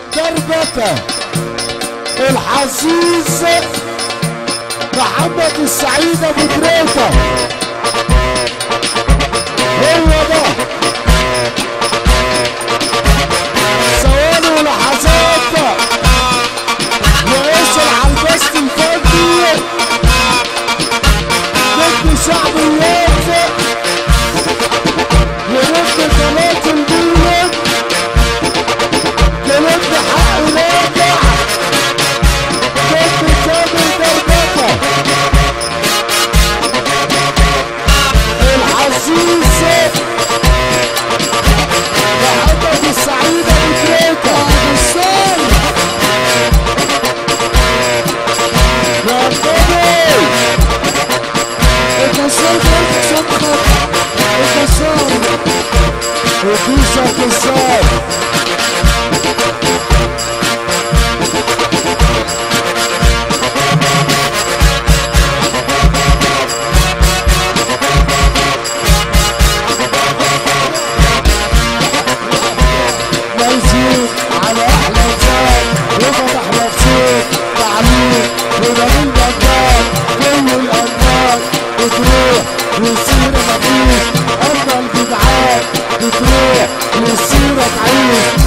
دربكة الحسيس محمد السعيد ابو تريكة، هو ده ثواني ولحظات ويصل على البست الفردي ضد شعبيات ورد قناة البلد ضد حق راجع ضد كامل دربكة الحسيس محمد السعيد ابو تريكة بالصال يا بابي الكسار شطخط الكسار وكيسة كسار ميزيد على احلى انسان وفتح مبسوط تعليم وجميل بطال كل الانوار بتروح والسيرة مفيش اما الجدعان بتروح والسيرة تعيش.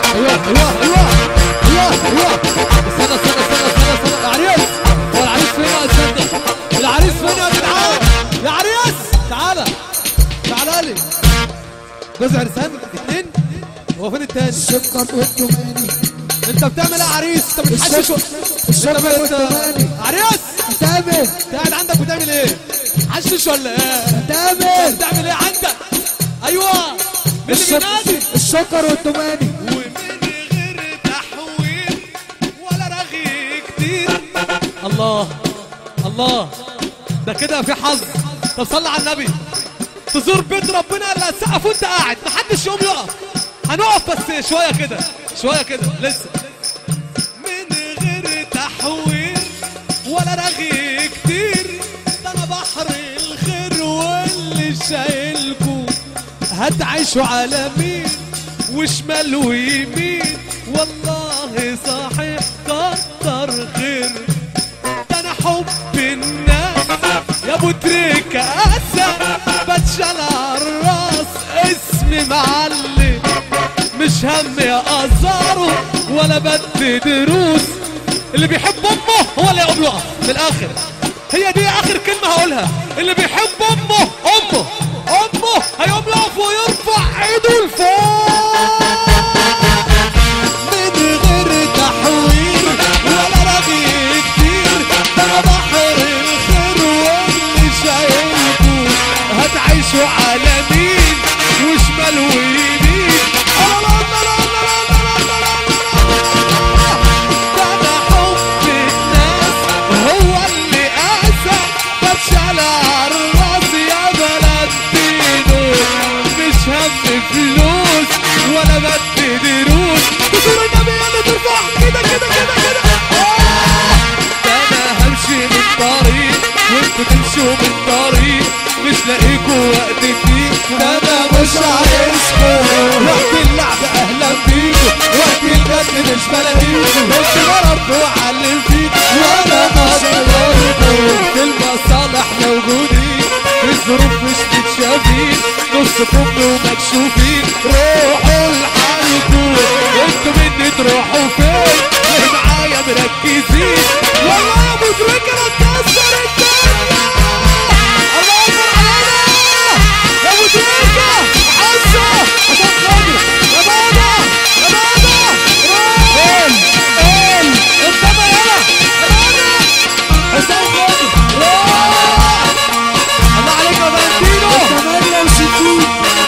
استنى عريس، هو العريس فين يا استاذ؟ العريس فين يا جدعان؟ يا عريس تعالى لي جوز عرسان اتنين، هو فين التاني؟ الشقة والتماني انت بتعمل ايه يا عريس؟ انت بتحشش الشقة والتماني عريس تامر انت قاعد عندك بتعمل ايه؟ حشش ولا ايه؟ تامر بتعمل ايه عندك؟ ايوه مين اللي بينادي؟ الشقر والتماني ومن غير تحويل ولا رغي كتير. الله الله ده كده في حظ. طب صلي على النبي، تزور بيت ربنا اللي هتسقف وانت قاعد محدش يقوم يقف. هنقف بس شويه كده شويه كده لسه. من غير تحويل ولا رغي كتير، ده انا بحر الخير واللي شايلكوا هتعيشوا على مين وشمال ويمين. والله صحيح كتر خير، ده انا حب الناس يا ابو تريكة اسد بتشال عالراس اسمي معلم، مش همي ازاره ولا بدي دروس. اللي بيحب امه هو اللي يقوم يقف من الاخر. هي دي اخر كلمه هقولها. اللي بيحب امه هيقوم يقف ويرفع ايده لفوق من غير تحويل ولا رغي كتير. ده انا بحر الخير واللي شايلكوا هتعيشوا على مين وشمال ويمين. فلوس ولا بدي دروس. بصور النبي اللي ترفع كده كده كده كده. ده انا همشي من طريق وانتوا تمشوا من طريق، مش لاقيكوا وقت كتير. ده انا مش عايزكوا وقت اللعب اهلا بيكوا، وقت الجد مش بلاقيكوا. انتوا ضربتوا وعلم فيكوا وانا مصدركوا. في المصالح موجودين، في الظروف مش متشافين، نص كم ومكشوفين. روحوا لحالكوا انتوا مني تروحوا فين؟ ليه معايا مركزين؟ والله يا ابو تريكة انا اتكسر الدنيا. الله اكبر علينا يا ابو تريكة. حسه عشان خاطر يا بابا يا بابا روح انتبه يلا يا بابا حسام خاطر روح. الله عليك يا فالنتينو. 68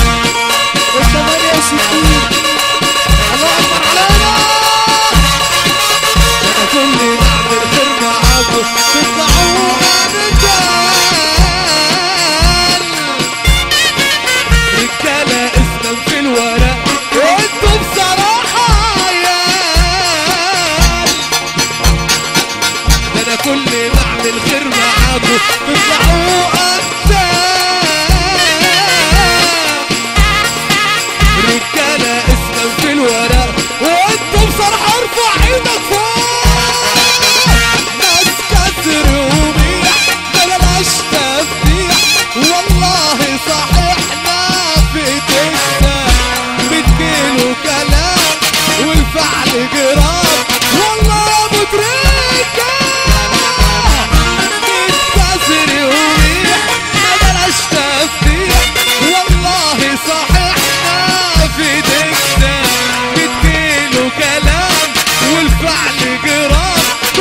الله اكبر علينا. انا كل بعمل خير معاكم تطلعوا رجاله اسلم في الورق وانتوا بصراحه عيال. ده انا كل بعمل خير معاكم تطلعوا رجاله اسلم في الورق وانتوا بصراحه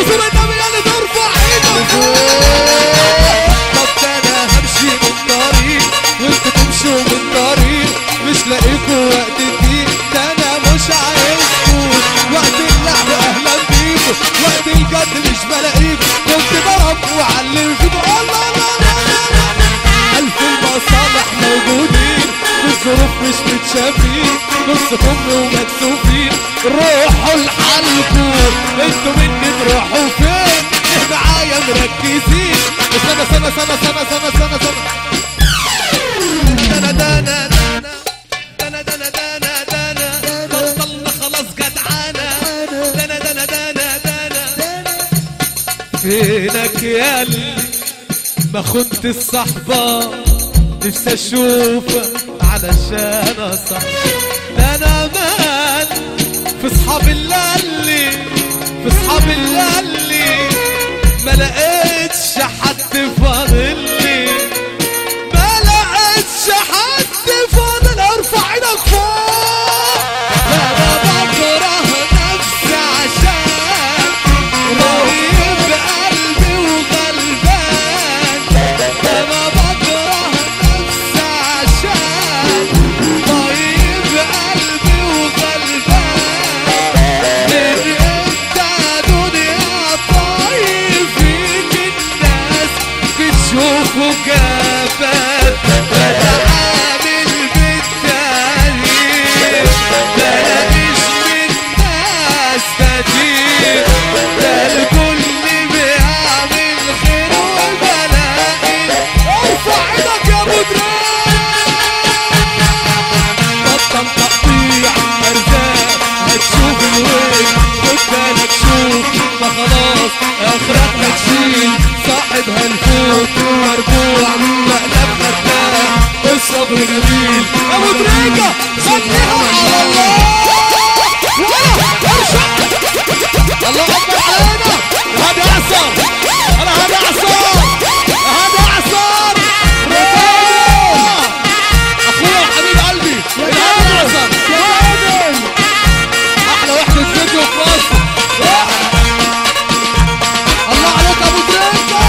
تزور النبي يلا ترفع ايدك طب ده انا همشي من طريق وانتوا تمشوا من طريق مش لاقيكوا وقت الدين ده انا مش عايزكوا وقت اللعب اهلا بيكوا وقت الجد مش بلاقيكوا كنت ضرب وعلم فيكوا الله الله الله الف المصالح موجودين والظروف مش متشافين نص كم ومكسوفين روحوا لحالكوا انتوا مني تروحوا فين ايه معايا مركزين سنة سنة سنة سنة سنة سنة سنة دانا دانا دانا دانا دانا دانا بطلنا خلاص جدعانة دانا دانا دانا دانا فينك يا اللي ما خنت الصحبة نفسي اشوفك علشان اصح ده انا مان في صحاب اللي في صحاب اللي ما لقيتش حد فاضلي ما لقيتش حد فاضل ارفع ايدك فوق ده انا بكره نفسي عشان رهيب قلبي وغلبان ده انا بكره نفسي عشان رهيب قلبي وغلبان من انت دنيا طايف فيك الناس بتشوفه جبان بتعامل بالتاريخ بلاقيش من ناس كتير ده الكل بيعمل خير وبلاقي ارفع ايدك يا ابو بطل تقطيع ارزاق هتشوف الويل خد بالك شوف ما خلاص اخرك هتشيل صاحبها الفوت مربوع مقلب فتاح الصبر جميل ابو تريكة خليها على الله ولا ارشع الله اكبر علينا هادي اعصر انا هادي اعصر هادي اعصر اخويا وحبيب قلبي هادي اعصر احلى وحدة فيديو في مصر الله عليك ابو تريكة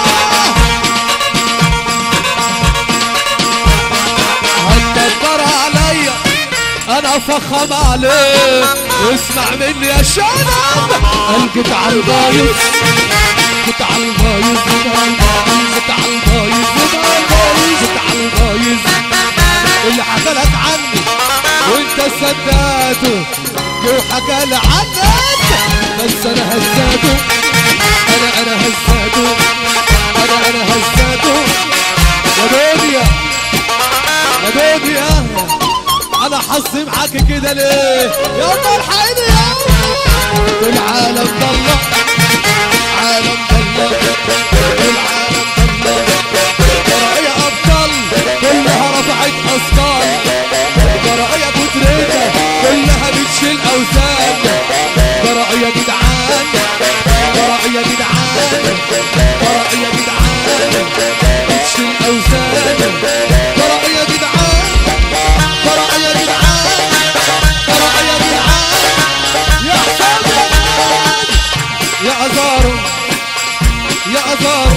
هتكبر عليا انا فخم عليك اسمع مني يا شنب الجيت على البايظ جيت على البايظ جيت على البايظ جيت على البايظ اللي حكالك عني وانت صدقته جو حكالي عنك بس انا هزاته انا هزاته انا هزاته يا دنيا يا دنيا انا حظي معاك كده ليه يلا الحقيني يلا العالم ضلة عالم ضلة العالم ضلة ورقية ابطال كلها رفعت اثقال ورقية ابو تريكة كلها بتشيل اوزان ورقية جدعان ورقية جدعان ورقية جدعان بتشيل اوزان ورقية جدعان ورقية جدعان ورقية جدعان يا حسام يا ازارو يا ازارو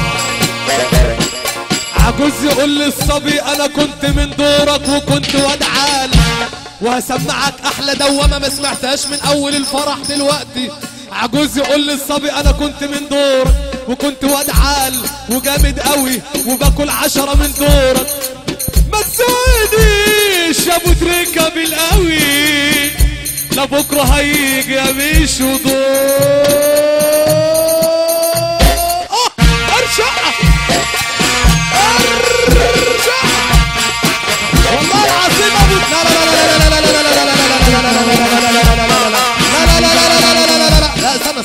عجوز يقول للصبي انا كنت من دورك وكنت ودعان وهسمعك احلى دوامه ما سمعتهاش من اول الفرح دلوقتي عجوز يقول للصبي انا كنت من دورك وكنت ودعان وجامد قوي وباكل 10 من دورك ما تساعدنيش يا ابو تريكة بالقوي لا بكره هيجي يا ميشو دور ارشع ارشع والله العظيم ابو لا لا لا لا لا لا لا لا استنى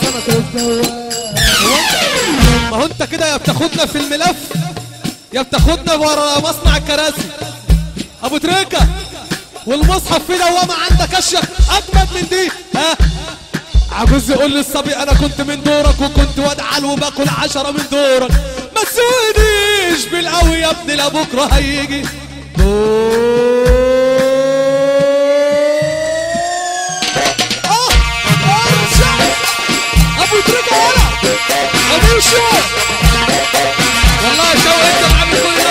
ما هو انت كده يا بتاخدنا في الملف يا بتاخدنا ورا مصنع الكراسي ابو تريكة والمصحف فيه دوامه عندك اشيك اجمد من دي ها عجوز يقول للصبي انا كنت من دورك وكنت ودعل وباكل 10 من دورك ما تسوينيش بالقوي يا ابني لا بكره هيجي ابو تريكة ولا الشوق والله شو انت معمل كل ده.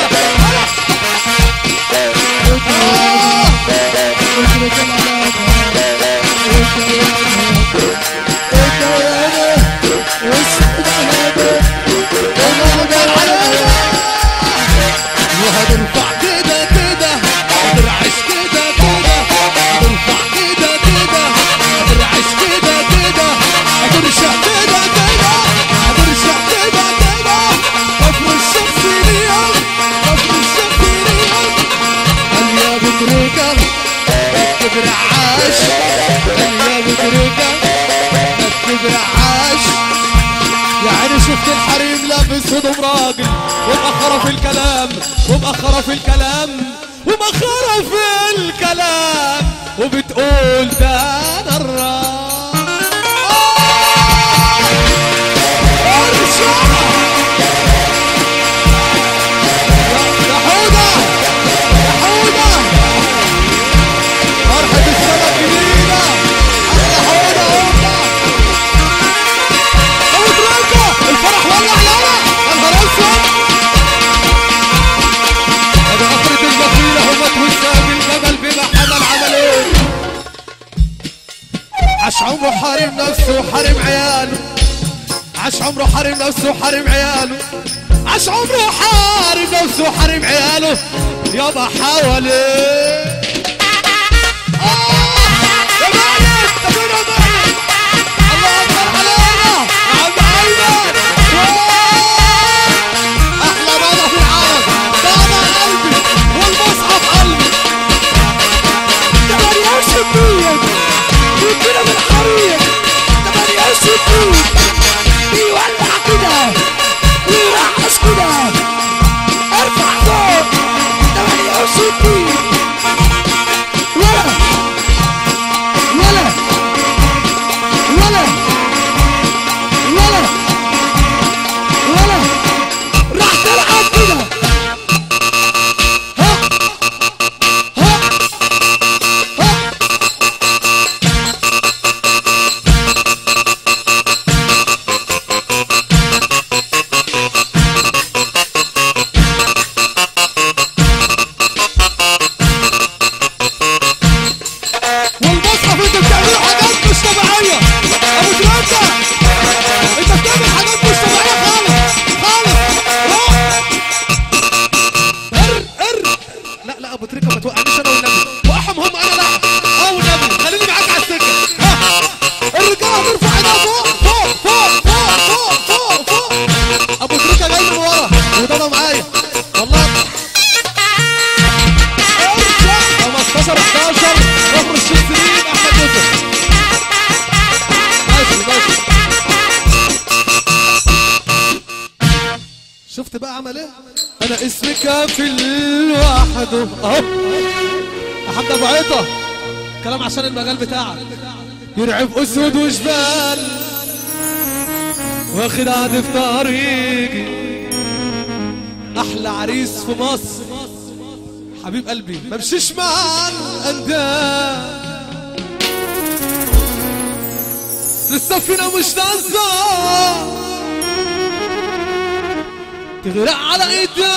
وهنرفع كده كده هنرعش كده كده هنرفع كده كده هنرعش كده كده هنرشق كده كده هنرشق كده كده كفر الشمسية كفر الشمسية هل يا بطريقة ركب رعاش هل يا بطريقة ركب رعاش يعني شفت الحريم لابس هدوم راجل ومأخرة في الكلام ومأخرة في الكلام ومأخرة في الكلام وبتقول ده أنا الراجل. يا حودة يا حودة فرحة السنة الجديدة أحلى حودة حودة الفرح ولع يلا انظر اسود هذا اخرة البخيلة همت وسام الجمل بما حمل عمله عاش عمره حارم نفسه وحارم عياله عاش عمره حارم نفسه وحارم عياله عاش عمره حارم نفسه وحارم عياله يابا حواليه يا مالك تبين يا مالك الله اكبر علينا يا عم ايمن احلى بابا في العالم بابا قلبي والمصحف قلبي ده ملياش الدين وكده بالحريق ده ملياش الدين بيولع كده ويرقص كده ارفع فوق ده ملياش الدين ولا ولا ولا ولا ولا راح تلعب كده ها ها ها والمصحف انت بتعمل حاجات مش طبيعيه ابو تريكه انت بتعمل حاجات مش طبيعيه خالص خالص لا لا ابو تريكه ما توقعنيش انا والنبي وقعهم هم انا لا والنبي خليني معاك على السكه الرجاله ترفع ايدها فوق فوق فوق فوق فوق فوق فوق ابو تريكه جاي من ورا وده معايا والله 15 11 كفر الشمسيين احمد يوسف ماشي ماشي شفت بقى عمل ايه انا اسمي كافل لوحده اهو يا حمد ابو عيطه كلام عشان المجال بتاعك يرعب اسود وجبال واخد عهد في طريقي احلى عريس في مصر حبيب قلبي ممشيش مع الاندال للسفينة مش نازلة تغرق على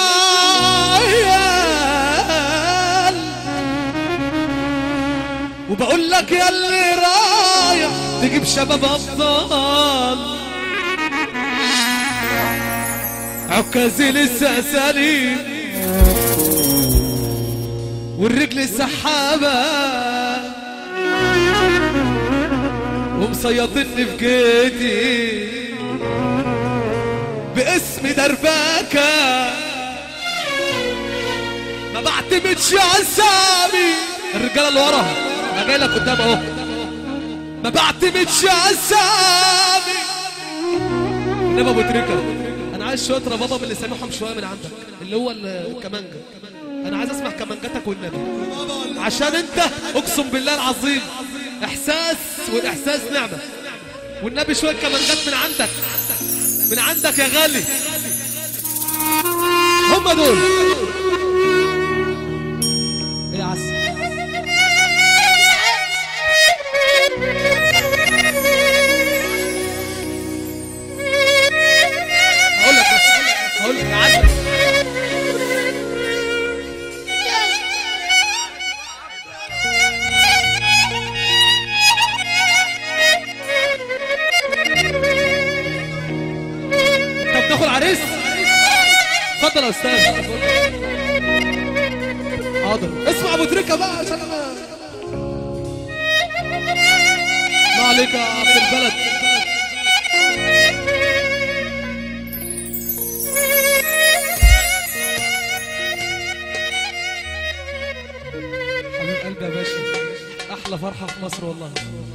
ايديال وبقول لك يا اللي رايح تجيب شباب ابطال عكازي لسه سليم والرجل سحابة ومصيطني في جيتي باسم درباكة ما بعتمدش على اسامي الرجالة اللي وراها انا جاي لك قدام اهو ما بعتمدش على اسامي انما ابو تريكة انا عايز شوية ربابة من اللي سامعهم شوية من عندك اللي هو الكمانجة انا عايز اسمع كمانجتك والنبي عشان انت اقسم بالله العظيم احساس والاحساس نعمة والنبي شوية كمانجات من عندك يا غالي هم دول ايه يا عسل اتفضل يا استاذ. حاضر اسمع ابو تريكه بقى عشان انا ما عليك يا عبد البلد. حبيب قلبي يا باشا، احلى فرحه في مصر والله.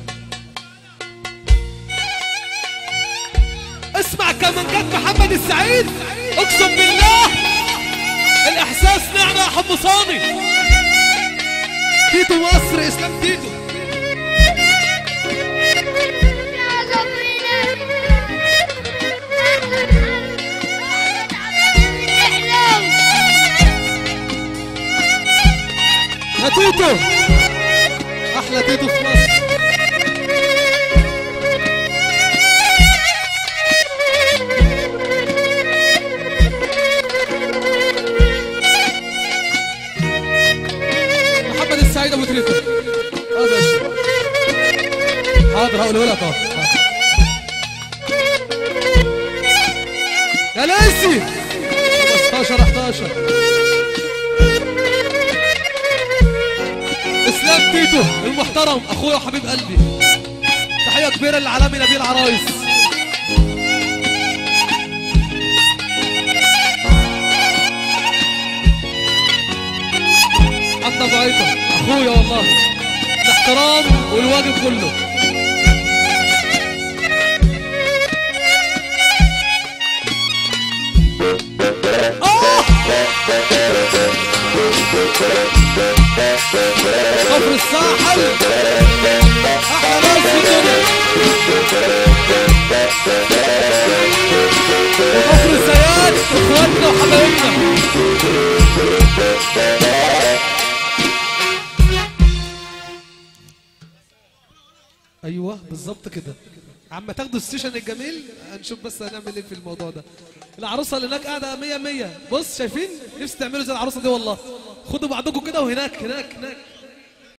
اسمع كمانجات محمد السعيد، اقسم بالله الاحساس نعمه يا حمصاني. تيتو مصر، اسلام تيتو. يا تيتو، احلى تيتو في مصر. محمد السعيد ابو تريكه. حاضر هقوله لك اهو. يا ليسي 15 اسلام تيتو المحترم، اخويا وحبيب قلبي. تحيه كبيره للعالمي نبيل عرايس. عبد ابو عيطه اخويا والله، الاحترام والواجب كله. كفر الساحل احلى ناس في الدنيا، وكفر الزيات اخواتنا وحبايبنا. ايوه بالظبط كده. عم تاخدوا السيشن الجميل، هنشوف بس هنعمل ايه في الموضوع ده. العروسه اللي هناك قاعده 100 100. بص شايفين؟ نفسي تعملوا زي العروسه دي والله. خدوا بعضكم كده وهناك هناك هناك.